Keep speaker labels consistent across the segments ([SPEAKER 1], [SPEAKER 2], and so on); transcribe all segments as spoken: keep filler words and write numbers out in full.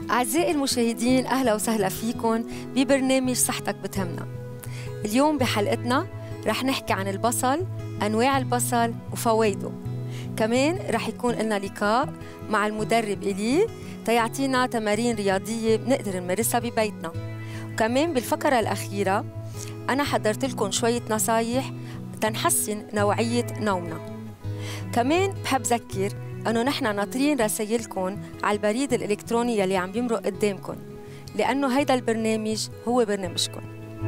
[SPEAKER 1] أعزائي المشاهدين، أهلا وسهلا فيكم ببرنامج صحتك بتهمنا. اليوم بحلقتنا رح نحكي عن البصل، أنواع البصل وفوائده. كمان رح يكون لنا لقاء مع المدرب إلي تيعطينا تمارين رياضية بنقدر نمارسها ببيتنا. وكمان بالفقرة الأخيرة أنا حضرت لكم شوية نصايح تنحسن نوعية نومنا. كمان بحب ذكر أنه نحن ناطرين رسائلكم على البريد الإلكتروني يلي عم بيمرق قدامكم، لأنه هيدا البرنامج هو برنامجكم.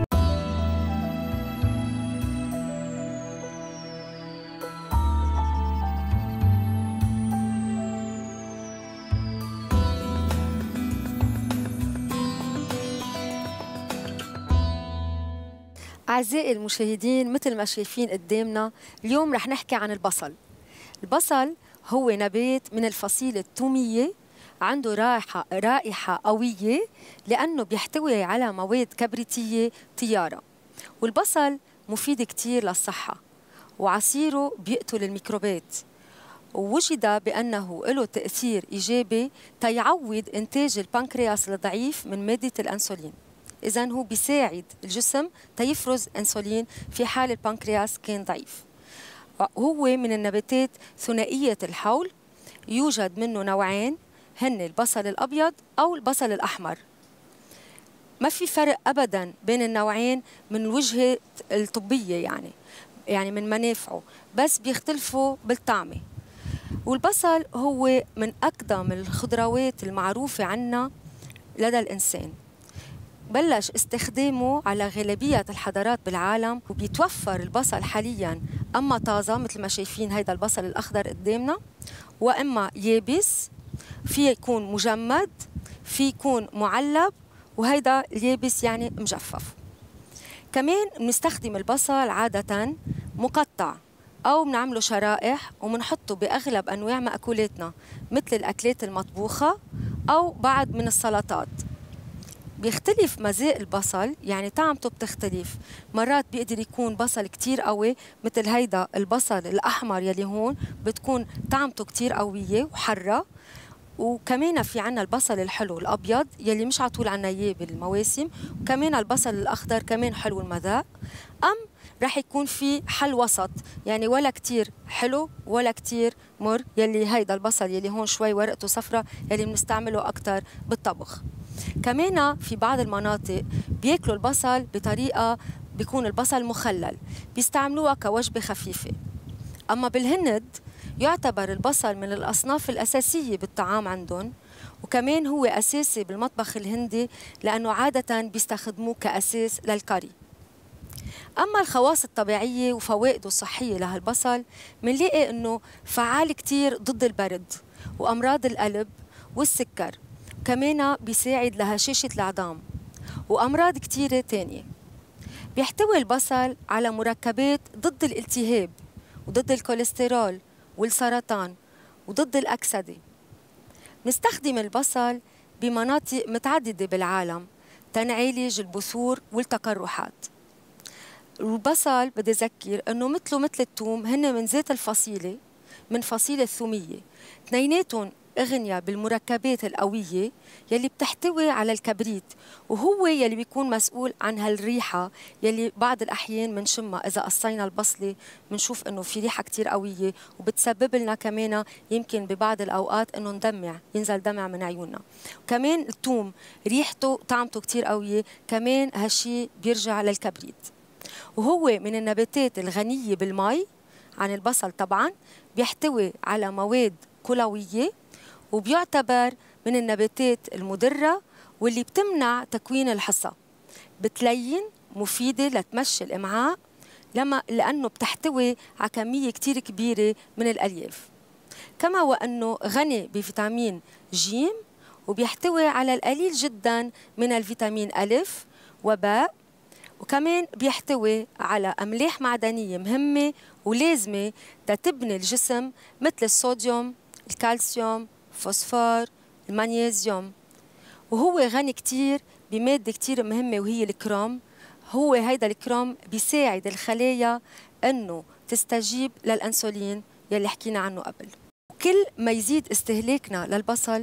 [SPEAKER 1] أعزائي المشاهدين، مثل ما شايفين قدامنا اليوم رح نحكي عن البصل. البصل هو نبات من الفصيلة الثومية، عنده رائحة رائحة قوية لأنه بيحتوي على مواد كبريتية طيارة. والبصل مفيد كتير للصحة، وعصيره بيقتل الميكروبات، ووجد بأنه له تأثير إيجابي تيعوض إنتاج البنكرياس الضعيف من مادة الأنسولين. إذن هو بيساعد الجسم تيفرز أنسولين في حال البنكرياس كان ضعيف. هو من النباتات ثنائية الحول، يوجد منه نوعين، هن البصل الأبيض أو البصل الأحمر. ما في فرق أبداً بين النوعين من الوجهة الطبية، يعني يعني من منافعه، بس بيختلفوا بالطعمة. والبصل هو من أقدم الخضروات المعروفة عنا لدى الإنسان. بلش استخدامه على غالبية الحضارات بالعالم، وبيتوفر البصل حالياً أما طازة مثل ما شايفين هيدا البصل الأخضر قدامنا، وإما يابس، في يكون مجمد، في يكون معلب، وهيدا اليابس يعني مجفف. كمان بنستخدم البصل عادة مقطع أو بنعمله شرائح وبنحطه بأغلب أنواع مأكولاتنا مثل الأكلات المطبوخة أو بعض من السلطات. بيختلف مذاق البصل، يعني طعمته بتختلف. مرات بيقدر يكون بصل كتير قوي مثل هيدا البصل الأحمر يلي هون، بتكون طعمته كتير قوية وحرة. وكمان في عنا البصل الحلو الأبيض يلي مش عطول عنا إياه بالمواسم، وكمان البصل الأخضر كمان حلو المذاق. أم رح يكون في حل وسط، يعني ولا كتير حلو ولا كتير مر، يلي هيدا البصل يلي هون شوي ورقته صفرة يلي بنستعمله أكتر بالطبخ. كمان في بعض المناطق بياكلوا البصل بطريقة بيكون البصل مخلل، بيستعملوها كوجبة خفيفة. أما بالهند يعتبر البصل من الأصناف الأساسية بالطعام عندهم، وكمان هو أساسي بالمطبخ الهندي لأنه عادة بيستخدموه كأساس للكاري. أما الخواص الطبيعية وفوائده الصحية لهالبصل، منلاقي أنه فعال كتير ضد البرد وأمراض القلب والسكر، كمان بيساعد لهشاشة العظام وأمراض كتيرة تانية. بيحتوي البصل على مركبات ضد الالتهاب وضد الكوليسترول والسرطان وضد الأكسدة. نستخدم البصل بمناطق متعددة بالعالم تنعالج البثور والتقرحات. البصل بدي أذكر أنه مثله مثل الثوم هن من ذات الفصيلة، من فصيلة الثومية، اثنيناتهم أغنياء بالمركبات القوية يلي بتحتوي على الكبريت، وهو يلي بيكون مسؤول عن هالريحة يلي بعض الأحيان منشمها إذا قصينا البصلة، منشوف إنه في ريحة كتير قوية وبتسبب لنا كمان يمكن ببعض الأوقات إنه ندمع، ينزل دمع من عيوننا. كمان الثوم ريحته طعمته كتير قوية، كمان هالشي بيرجع للكبريت. وهو من النباتات الغنية بالمي عن البصل طبعا، بيحتوي على مواد كلوية، وبيعتبر من النباتات المدرة واللي بتمنع تكوين الحصى، بتلين، مفيدة لتمشي الإمعاء لما لأنه بتحتوي على كمية كتير كبيرة من الألياف. كما وأنه غني بفيتامين جيم، وبيحتوي على القليل جدا من الفيتامين ألف وباء، وكمان بيحتوي على أملاح معدنية مهمة ولازمة تتبني الجسم مثل الصوديوم، الكالسيوم، الفوسفور، المغنيسيوم. وهو غني كتير بمادة كتير مهمة وهي الكروم. هو هيدا الكروم بيساعد الخلايا أنه تستجيب للأنسولين يلي حكينا عنه قبل. وكل ما يزيد استهلاكنا للبصل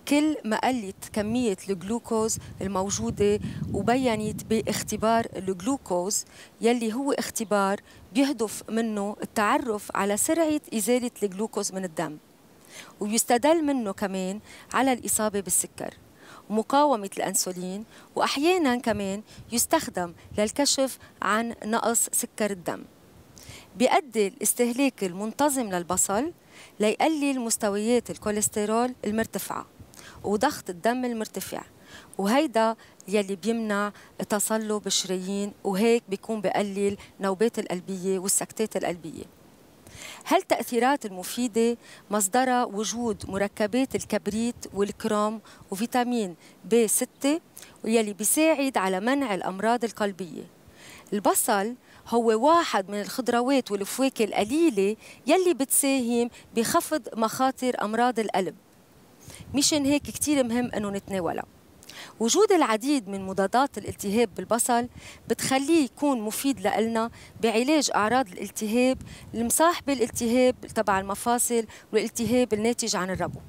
[SPEAKER 1] كل ما قلت كمية الجلوكوز الموجودة، وبينت باختبار الجلوكوز يلي هو اختبار بيهدف منه التعرف على سرعة إزالة الجلوكوز من الدم، ويستدل منه كمان على الإصابة بالسكر ومقاومة الأنسولين، وأحياناً كمان يستخدم للكشف عن نقص سكر الدم. بيؤدي الاستهلاك المنتظم للبصل ليقلل مستويات الكوليسترول المرتفعة وضغط الدم المرتفع، وهيدا يلي بيمنع تصلب الشرايين، وهيك بيكون بيقلل نوبات القلبية والسكتات القلبية. هالتأثيرات المفيدة مصدرها وجود مركبات الكبريت والكروم وفيتامين بي ستة، واللي بيساعد على منع الأمراض القلبية. البصل هو واحد من الخضروات والفواكه القليلة يلي بتساهم بخفض مخاطر أمراض القلب، مشان هيك كتير مهم أنه نتناولها. وجود العديد من مضادات الالتهاب بالبصل بتخليه يكون مفيد لنا بعلاج أعراض الالتهاب المصاحبة الالتهاب تبع المفاصل والالتهاب الناتج عن الربو.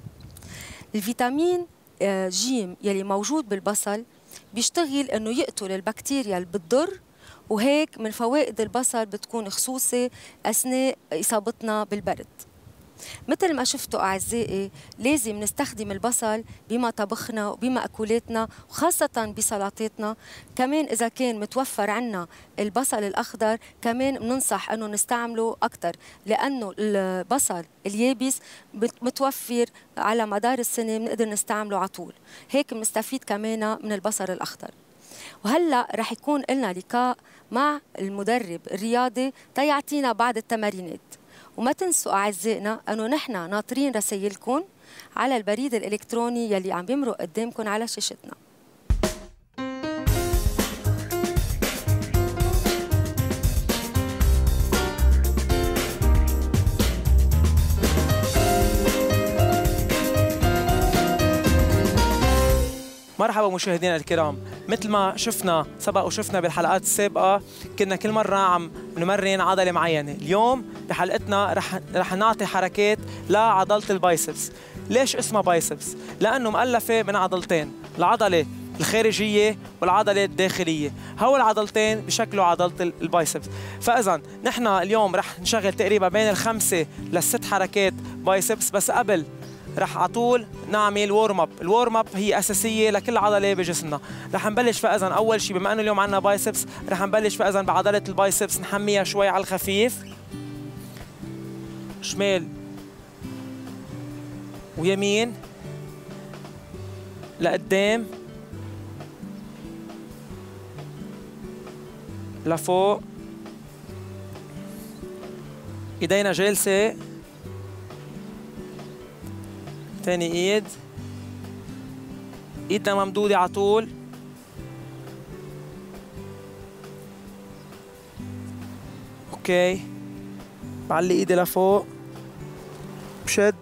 [SPEAKER 1] الفيتامين جيم يلي موجود بالبصل بيشتغل أنه يقتل البكتيريا اللي بتضر، وهيك من فوائد البصل بتكون خصوصي أثناء إصابتنا بالبرد. مثل ما شفتوا أعزائي، لازم نستخدم البصل بما طبخنا وبمأكولاتنا، وخاصة بسلطاتنا. كمان إذا كان متوفر عنا البصل الأخضر كمان بننصح أنه نستعمله أكثر، لأنه البصل اليابس متوفر على مدار السنة، بنقدر نستعمله على طول، هيك بنستفيد كمان من البصل الأخضر. وهلأ رح يكون لنا لقاء مع المدرب الرياضي تيعطينا بعض التمارينات. وما تنسوا أعزائنا أنه نحن ناطرين رسائلكم على البريد الإلكتروني يلي عم بيمرق قدامكم على شاشتنا.
[SPEAKER 2] مرحبا مشاهدينا الكرام، مثل ما شفنا سبق وشفنا بالحلقات السابقة كنا كل مرة عم نمرن عضلة معينة. اليوم بحلقتنا رح رح نعطي حركات لعضلة البايسبس. ليش اسمها بايسبس؟ لأنه مؤلفة من عضلتين، العضلة الخارجية والعضلة الداخلية، هول العضلتين بشكلوا عضلة البايسبس. فإذا نحن اليوم رح نشغل تقريبا بين الخمسة للست حركات بايسبس، بس قبل رح على طول نعمل وورم اب. الوورم اب هي اساسيه لكل عضله بجسمنا. رح نبلش فاذا اول شيء، بما انه اليوم عندنا بايسبس، رح نبلش فاذا بعضله البايسبس، نحميها شوي على الخفيف، شمال ويمين لقدام لفوق، ايدينا جالسه، ثاني ايد، ايدنا ممدودة على طول، اوكي، بعلي ايدي لفوق، بشد،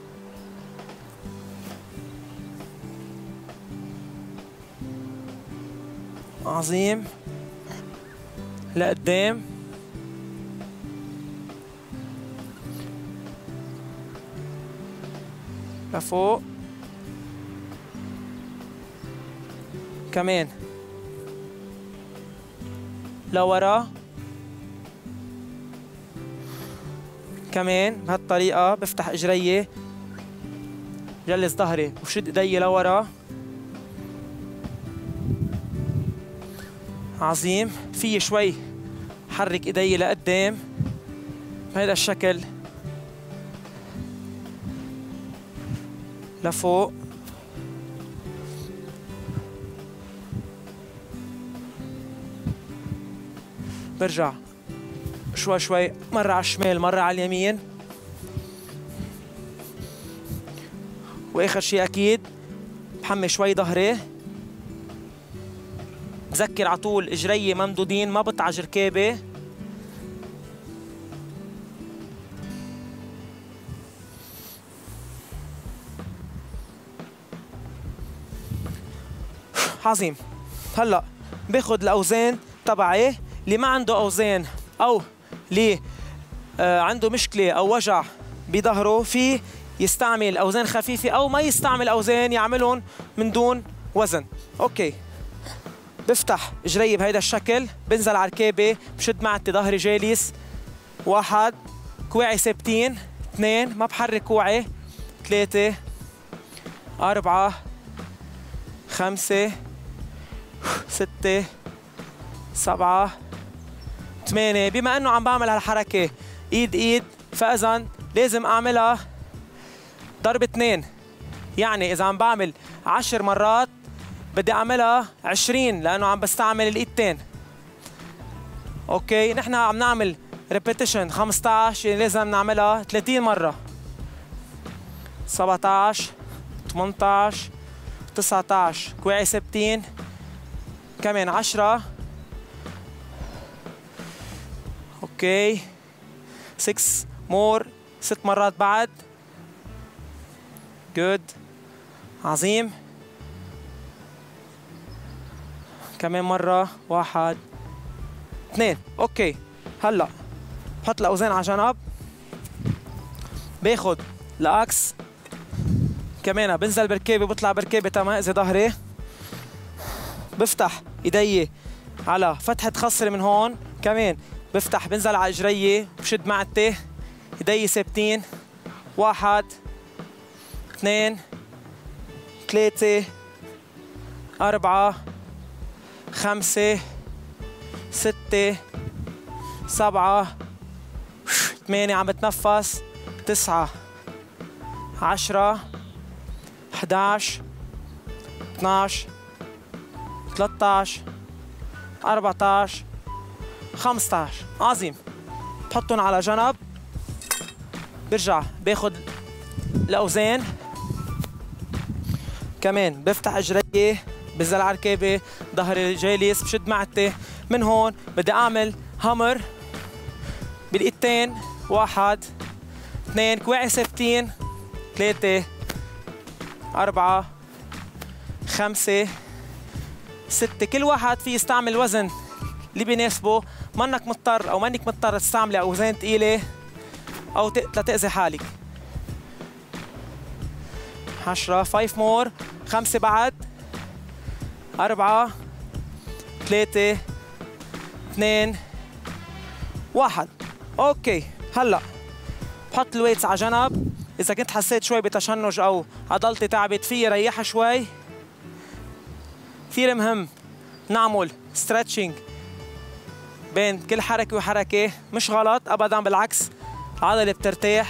[SPEAKER 2] عظيم، لقدام، لفوق، كمان لورا، كمان بهالطريقة. بفتح اجري، جلس ظهري وشد ايدي لورا، عظيم. في شوي حرك ايدي لقدام بهذا الشكل، لفوق، برجع شوي شوي، مرة على الشمال مرة على اليمين، واخر شيء اكيد بحمي شوي ظهري، بذكر على طول اجري ممدودين، ما بطعج ركابي، عظيم. هلا باخذ الاوزان تبعي. اللي ما عنده اوزان او اللي آه عنده مشكله او وجع بظهره، في يستعمل اوزان خفيفه او ما يستعمل اوزان يعملهم من دون وزن. اوكي، بفتح اجري بهيدا الشكل، بنزل على الركابه، بشد معدتي، ظهري جالس، واحد، كواعي ثابتين، اثنين، ما بحرك كوعي، ثلاثة، أربعة، خمسة، ستة، سبعة، ثمانية. بما انه عم بعمل هالحركة ايد ايد، فاذا لازم اعملها ضرب اثنين. يعني اذا عم بعمل عشر مرات بدي اعملها عشرين لانه عم بستعمل الايدتين. اوكي، نحن عم نعمل ريبيتيشن خمسة عشر، يعني لازم نعملها ثلاثين مرة. سبعة عشر، ثمانية عشر، تسعة عشر، كواعي ثابتين، كمان عشرة. اوكي، ستة مور، ست مرات بعد. جود، عظيم. كمان مرة، واحد، اثنين. اوكي، هلا بحط الاوزان على جنب، باخد الاكس، كمان بنزل بركابي، بطلع بركابي تما اذا ظهري، بفتح ايدي على فتحة خصري من هون، كمان بفتح بنزل على اجري، بشد معدتي، ايدي ثابتين، واحد، اثنين، ثلاثة، أربعة، خمسة، ستة، سبعة، ثمانية، عم بتنفس، تسعة، عشرة، أحد عشر، اثنعش، ثلاثة عشر، أربعة عشر، خمسة عشر. عظيم. بحطهم على جنب، برجع باخد الأوزان، كمان بفتح اجري، بنزل على الركابه، ظهري جالس، بشد معدتي. من هون بدي اعمل هامر بالايدتين، واحد، اثنين، كواعي ثابتين، ثلاثة، أربعة، خمسة، ستة. كل واحد في يستعمل وزن اللي بيناسبه، منك مضطر او منك مضطر تستعملي اوزان ثقيله او لتأذي حالك. عشرة، خمسة مور، خمسة بعد، أربعة، ثلاثة، اثنين، واحد. أوكي، هلا بحط الويتس على جنب. إذا كنت حسيت شوي بتشنج أو عضلتي تعبت فيي ريحها شوي. كثير مهم نعمل ستريتشنج بين كل حركة وحركة، مش غلط أبداً، بالعكس العضلة بترتاح.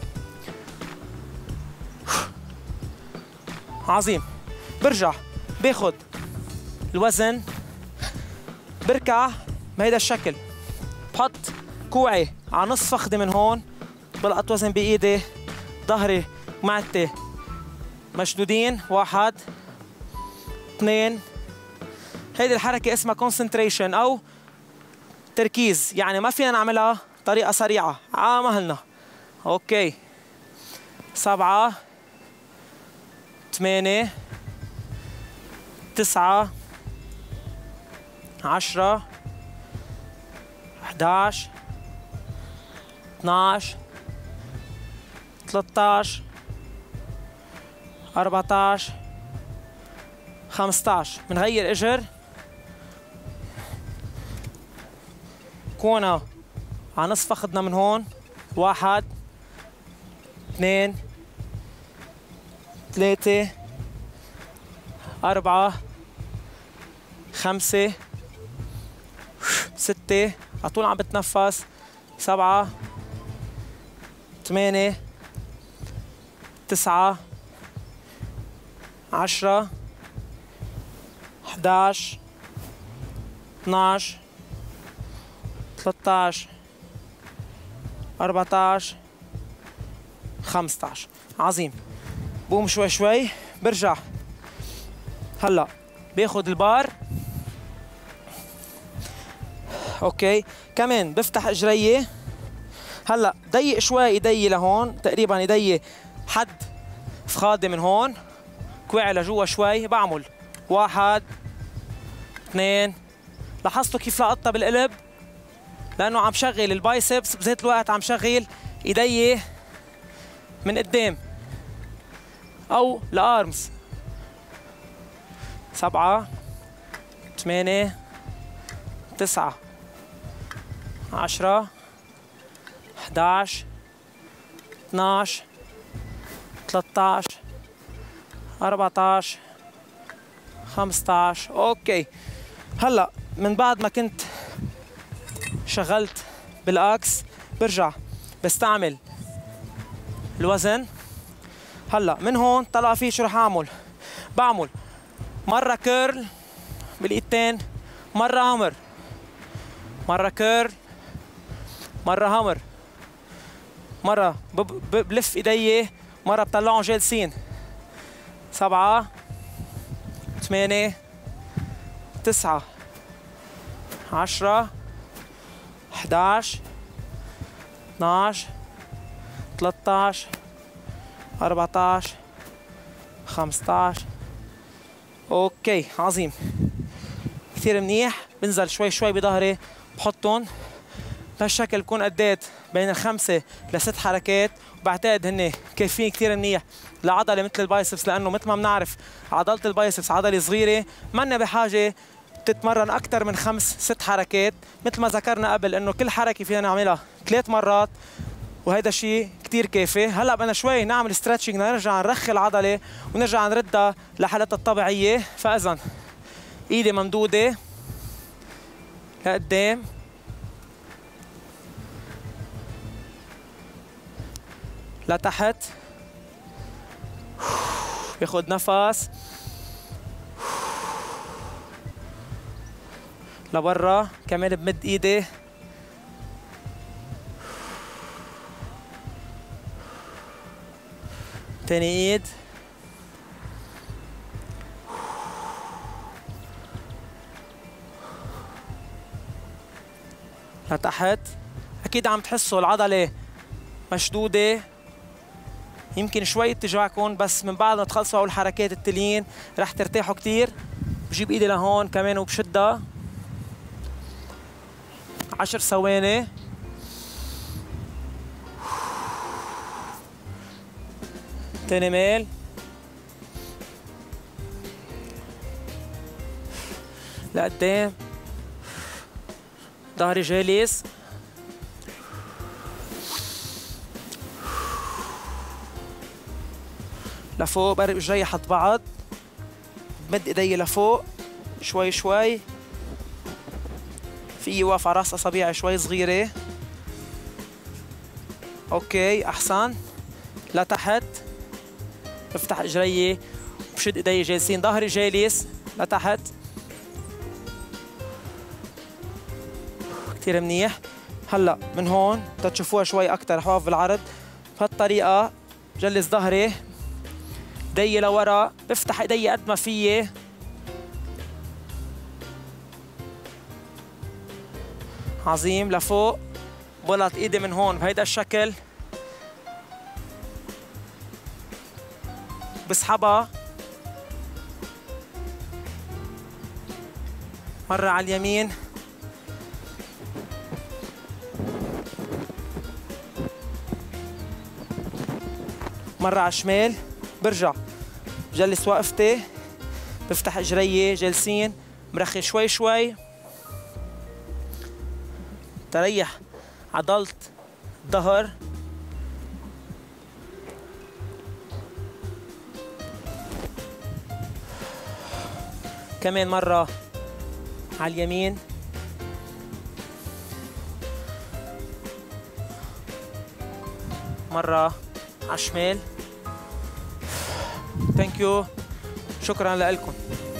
[SPEAKER 2] عظيم. برجع باخد الوزن، بركع بهيدا الشكل، بحط كوعي على نص فخدي من هون، بلقط وزن بايدي، ظهري ومعدتي مشدودين، واحد، اثنين. هيدي الحركة اسمها كونسنتريشن او تركيز، يعني ما فينا نعملها طريقة سريعة على مهلنا. اوكي، سبعة، ثمانية، تسعة، عشرة، أحد عشر، اثنعش، ثلاثة عشر، أربعة عشر، خمسة عشر. بنغير اجر، كونا على نصف فخدنا من هون، واحد، اثنين، ثلاثة، أربعة، خمسة، ستة، على طول عم بتنفس، سبعة، ثمانية، تسعة، عشرة، أحد عشر، اثنعش، ثلاثة عشر، أربعة عشر، خمسة عشر. عظيم. بقوم شوي شوي، برجع هلا باخد البار. اوكي، كمان بفتح اجري. هلا ضيق شوي ايدي لهون، تقريبا ايدي حد فخادي من هون، كوعي لجوا شوي، بعمل واحد، اثنين. لاحظتوا كيف لقطتها بالقلب؟ لانه عم شغل البايسبس، بذات الوقت عم شغل ايدي من قدام. أو الأرمز. سبعة ثمانية تسعة عشرة إحدى عشر اثنا عشر ثلاثة عشر أربعة عشر خمسة عشر. أوكي، هلا من بعد ما كنت شغلت بالأكس برجع بستعمل الوزن. هلا من هون طلع فيه شو رح أعمل؟ بعمل مرة كيرل بالايدتين، مرة هامر، مرة كيرل، مرة هامر، مرة بلف ايدي، مرة بطلعهم جالسين. سبعة ثمانية تسعة عشرة إحدى عشر اثنا عشر ثلاثة عشر أربعة عشر خمسة عشر. اوكي عظيم كثير منيح. بنزل شوي شوي بظهري بحطهم بهالشكل، بكون أديت بين الخمسة لست حركات، وبعتقد هن كافيين كثير منيح لعضله مثل البايسبس، لانه مثل ما بنعرف عضله البايسبس عضله صغيره، منا بحاجه تتمرن اكثر من خمس ست حركات. مثل ما ذكرنا قبل انه كل حركه فينا نعملها ثلاث مرات، وهذا الشيء كثير كافي. هلا بدنا شوي نعمل ستريتشنج، نرجع نرخي العضله ونرجع نردها لحالتها الطبيعيه. فاذا ايدي ممدوده لقدام، لتحت، ياخذ نفس، لبرا، كمان بمد ايدي، تاني ايد، لتحت. اكيد عم تحسوا العضله مشدوده، يمكن شوي اتجاعكم، بس من بعد ما تخلصوا اول حركات التليين رح ترتاحوا كثير. بجيب ايدي لهون كمان وبشدها عشر ثواني. تاني ميل، لقدام، ظهري جالس، لفوق، بقرب اجري حط بعض، بمد ايدي لفوق شوي شوي، في واقف على راس اصابعي شوي صغيره. اوكي احسن. لتحت، بفتح اجري بشد ايدي جالسين، ظهري جالس، لتحت، كثير منيح. هلا من هون تتشوفوها شوي اكثر، رح اوقف بالعرض بهالطريقه، بجلس ظهري، ايدي لورا، بفتح ايدي قد ما فيي، عظيم، لفوق، بلط ايدي من هون بهيدا الشكل، بسحبها مرة على اليمين، مرة على الشمال، برجع بجلس وقفتي، بفتح اجري جالسين، مرخي شوي شوي، تريح عضلة الظهر، كمان مرة على اليمين، مرة على الشمال. ثانك يو، شكرا لكم.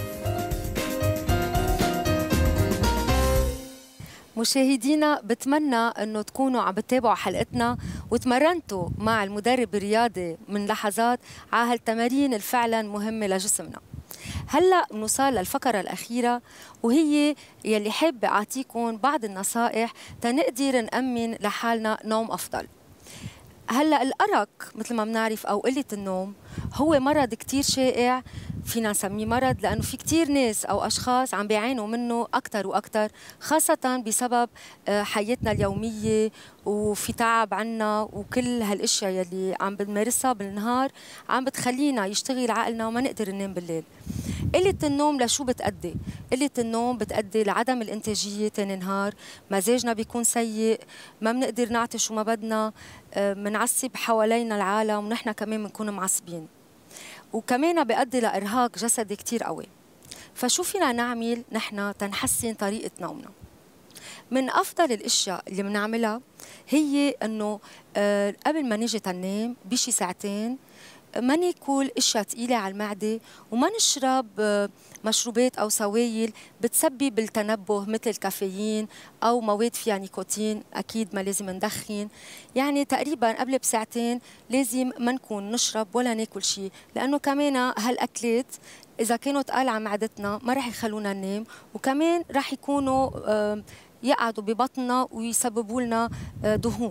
[SPEAKER 1] مشاهدينا، بتمنى انه تكونوا عم بتتابعوا حلقتنا وتمرنتوا مع المدرب الرياضي من لحظات على هالتمارين الفعلا مهمه لجسمنا. هلا بنوصل للفقره الاخيره، وهي يلي حابه اعطيكم بعض النصائح تنقدر نامن لحالنا نوم افضل. هلا الارق مثل ما بنعرف او قله النوم هو مرض كتير شائع، فينا نسميه مرض لأنه في كتير ناس أو أشخاص عم بيعانوا منه أكتر وأكتر، خاصة بسبب حياتنا اليومية وفي تعب عنا وكل هالاشياء يلي عم بنمارسها بالنهار عم بتخلينا يشتغل عقلنا وما نقدر ننام بالليل. قلة النوم لشو بتأدي؟ قلة النوم بتأدي لعدم الإنتاجية تاني نهار، مزاجنا بيكون سيء، ما بنقدر نعطي شو ما بدنا، منعصب حوالينا العالم ونحن كمان بنكون معصبين. وكمان بيؤدي لإرهاق جسدي كتير قوي. فشو فينا نعمل نحن تنحسن طريقة نومنا؟ من أفضل الأشياء اللي بنعملها هي إنه قبل ما نيجي تنام بشي ساعتين ما ناكل اشياء ثقيله على المعده وما نشرب مشروبات او سوائل بتسبب التنبه مثل الكافيين او مواد فيها نيكوتين. اكيد ما لازم ندخن، يعني تقريبا قبل بساعتين لازم ما نكون نشرب ولا ناكل شيء، لانه كمان هالاكلات اذا كانوا ثقال على معدتنا ما رح يخلونا ننام، وكمان رح يكونوا يقعدوا ببطننا ويسببوا لنا دهون.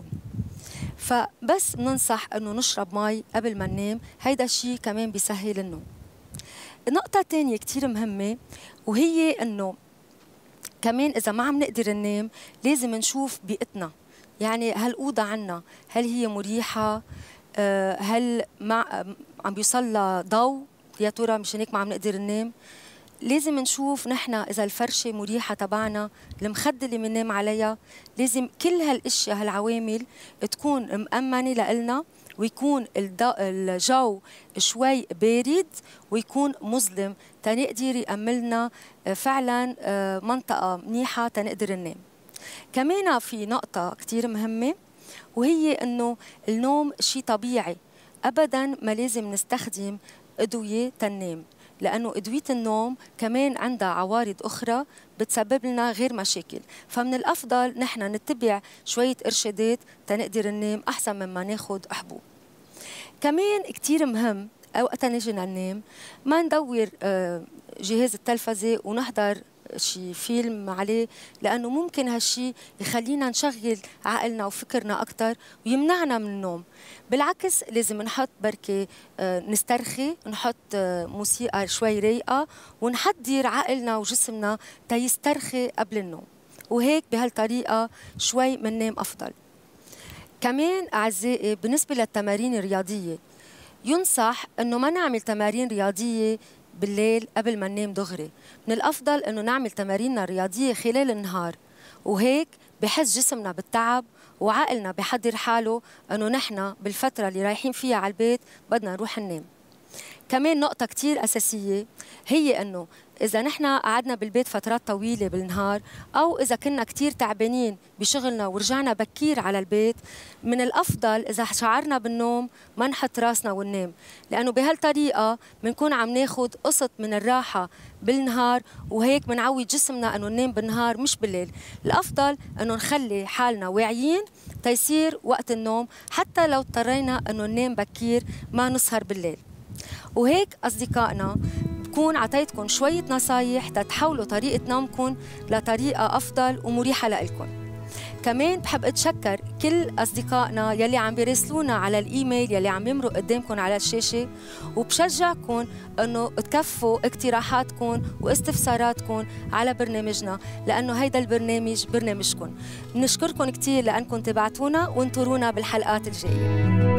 [SPEAKER 1] فبس بننصح انه نشرب مي قبل ما ننام، هيدا الشيء كمان بيسهل النوم. النقطة الثانية كثير مهمة وهي انه كمان اذا ما عم نقدر ننام لازم نشوف بيئتنا، يعني هالأوضة عنا هل هي مريحة؟ هل مع عم بيوصل لها ضوء يا ترى؟ مشان هيك ما عم نقدر ننام. لازم نشوف نحن إذا الفرشة مريحة تبعنا، المخدة اللي بننام عليها، لازم كل هالاشياء هالعوامل تكون مأمنة لإلنا، ويكون الجو شوي بارد ويكون مظلم تنقدر يأملنا فعلا منطقة منيحة تنقدر ننام. كمان في نقطة كتير مهمة وهي إنه النوم شيء طبيعي، أبدا ما لازم نستخدم أدوية تنام، لأنه أدوية النوم كمان عندها عوارض أخرى بتسبب لنا غير مشاكل، فمن الأفضل نحن نتبع شوية إرشادات تنقدر ننام أحسن مما ناخد حبوب. كمان كتير مهم وقت نيجي ننام ما ندور جهاز التلفزة ونحضر شي فيلم عليه، لأنه ممكن هالشي يخلينا نشغل عقلنا وفكرنا أكتر ويمنعنا من النوم. بالعكس لازم نحط بركة نسترخي، نحط موسيقى شوي رايقة ونحضر عقلنا وجسمنا تيسترخي قبل النوم، وهيك بهالطريقة شوي مننام أفضل. كمان أعزائي بالنسبة للتمارين الرياضية ينصح أنه ما نعمل تمارين رياضية بالليل قبل ما ننام دغري، من الأفضل أنه نعمل تماريننا الرياضية خلال النهار، وهيك بحس جسمنا بالتعب وعقلنا بحضر حاله أنه نحن بالفترة اللي رايحين فيها على البيت بدنا نروح ننام. كمان نقطة كتير أساسية هي أنه إذا نحن قعدنا بالبيت فترات طويلة بالنهار أو إذا كنا كتير تعبانين بشغلنا ورجعنا بكير على البيت، من الأفضل إذا شعرنا بالنوم ما نحط راسنا وننام، لأنه بهالطريقة بنكون عم ناخد قسط من الراحة بالنهار، وهيك بنعود جسمنا أنه ننام بالنهار مش بالليل. الأفضل أنه نخلي حالنا واعيين تيصير وقت النوم، حتى لو اضطرينا أنه ننام بكير ما نسهر بالليل. وهيك أصدقائنا بكون عطيتكم شوية نصايح تتحولوا طريقة نومكم لطريقة أفضل ومريحة لإلكم. كمان بحب أتشكر كل أصدقائنا يلي عم بيراسلونا على الإيميل يلي عم يمرق قدامكم على الشاشة، وبشجعكم أنه تكفوا اقتراحاتكم واستفساراتكم على برنامجنا، لأنه هيدا البرنامج برنامجكم. بنشكركم كتير لأنكم تبعتونا وانطرونا بالحلقات الجاية.